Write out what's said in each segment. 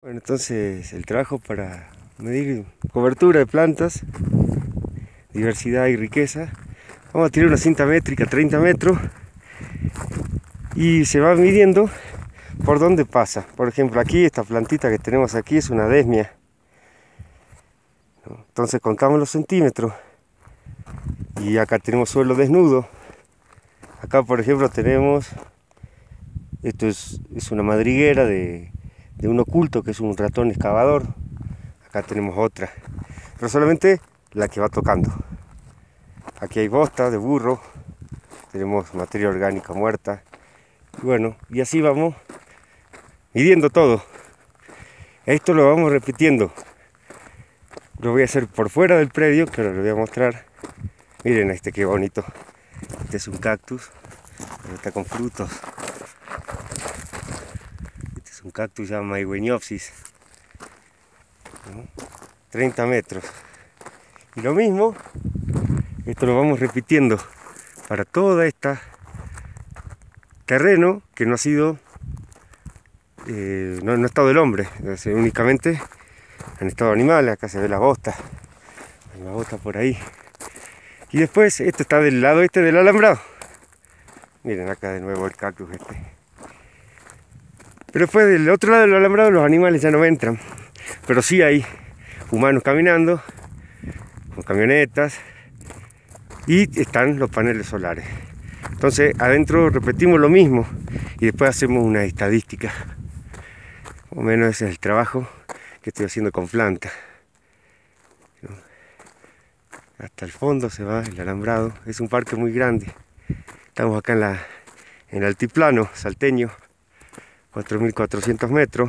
Bueno, entonces el trabajo para medir cobertura de plantas, diversidad y riqueza. Vamos a tirar una cinta métrica 30 metros y se va midiendo por dónde pasa. Por ejemplo, aquí esta plantita que tenemos aquí es una desmia. Entonces contamos los centímetros y acá tenemos suelo desnudo. Acá por ejemplo tenemos, esto es una madriguera de un oculto que es un ratón excavador. Acá tenemos otra, pero solamente la que va tocando. Aquí hay bosta de burro, tenemos materia orgánica muerta. Y bueno, y así vamos midiendo todo. Esto lo vamos repitiendo. Lo voy a hacer por fuera del predio, que ahora lo voy a mostrar. Miren este qué bonito. Este es un cactus, pero está con frutos. Este es un cactus llamado Maigueniopsis. 30 metros. Y lo mismo, esto lo vamos repitiendo para toda esta terreno que no ha sido, no ha estado el hombre, únicamente han estado animales. Acá se ve la bosta, hay una bosta por ahí. Y después esto está del lado este del alambrado. Miren acá de nuevo el cactus este. Pero después del otro lado del alambrado los animales ya no entran, pero sí hay humanos caminando con camionetas y están los paneles solares. Entonces adentro repetimos lo mismo y después hacemos una estadística. Más o menos ese es el trabajo que estoy haciendo con plantas. Hasta el fondo se va el alambrado. Es un parque muy grande. Estamos acá en el altiplano salteño, 4.400 metros.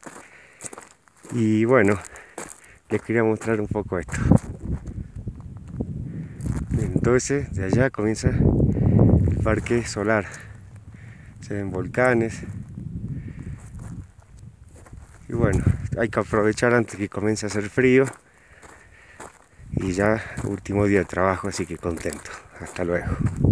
Y bueno, les quería mostrar un poco esto. Entonces de allá comienza el parque solar. Se ven volcanes. Y bueno, hay que aprovechar antes que comience a hacer frío. Y ya último día de trabajo, así que contento. Hasta luego.